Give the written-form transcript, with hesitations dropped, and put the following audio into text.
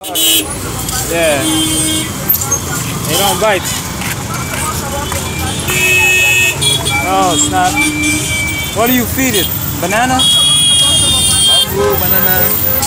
Yeah. They don't bite. Oh, snap. What do you feed it? Banana? Mango, banana.